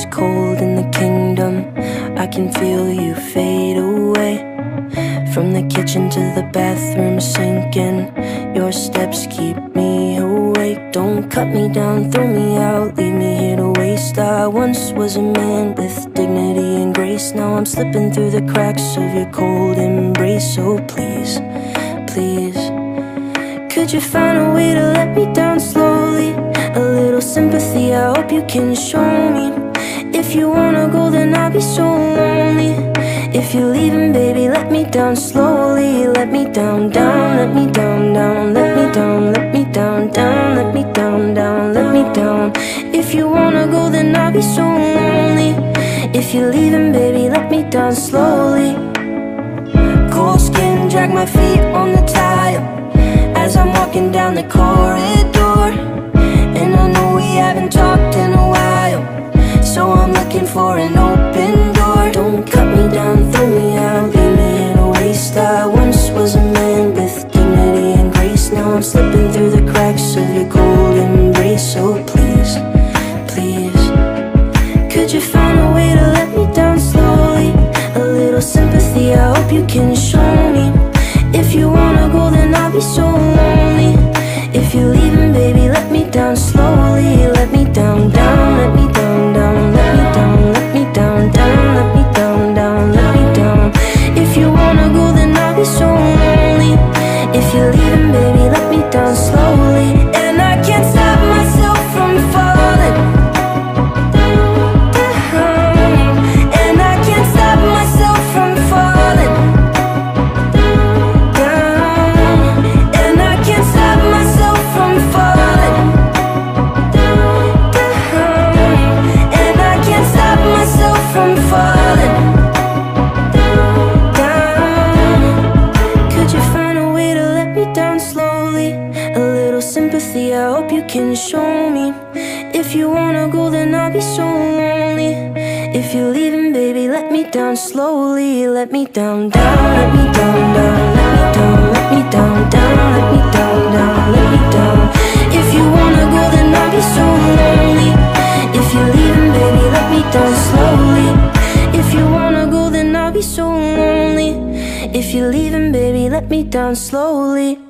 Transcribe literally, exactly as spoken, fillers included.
cold in the kingdom. I can feel you fade away. From the kitchen to the bathroom sinking, your steps keep me awake. Don't cut me down, throw me out, leave me here to waste. I once was a man with dignity and grace. Now I'm slipping through the cracks of your cold embrace. So please, please, could you find a way to let me down slowly? A little sympathy, I hope you can show me. If you wanna go, then I'll be so lonely. If you're leaving, baby, let me down slowly. Let me down, down, let me down, down. Let me down, let me down, down. Let me down, down, let me down. If you wanna go, then I'll be so lonely. If you're leaving, baby, let me down slowly. Cold skin, drag my feet on the tile as I'm walking down the corridor. And I know we haven't talked in a while, so I'm looking for an open door. Don't cut me down, throw me out, leave me in a waste. I once was a man with dignity and grace. Now I'm slipping through the cracks of your cold embrace. So please, please, could you find a way to let me down slowly? A little sympathy, I hope you can show me. If you wanna go, then I'll be so lonely. If you're leaving, baby, let me down slowly. Let me down, down, let me down, down. Let me down, let me down, down. Let me down, down, let me down. If you wanna go, then I'll be so lonely. If you're leaving, baby, let me down slowly. And I can't stop myself from falling down. And I can't stop myself from falling down. And I can't stop myself from falling down. And I can't stop myself from falling down. Could you find a way to let me down slowly? A little sympathy, I hope you can show me. If you wanna go, then I'll be so lonely. If you're leaving, baby, let me down slowly. Let me down, down, let me down, down. Let me down, let me down, down. Let me down, down, let me down. If you wanna go, then I'll be so lonely. If you're leaving, baby, let me down slowly. If you wanna go, then I'll be so lonely. If you're leaving, baby, let me down slowly.